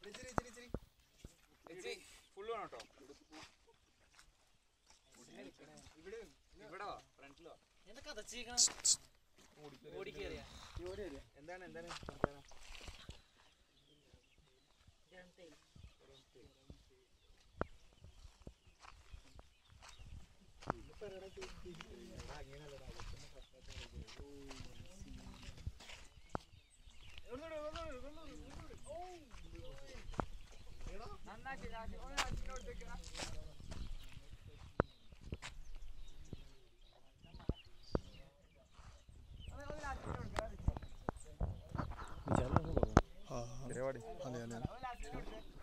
Full വേണം കേട്ടോ. ഇവിടോ ഫ്രണ്ടിലോ എന്താണ് എന്താണ് പരിപാടി അതെ അതെ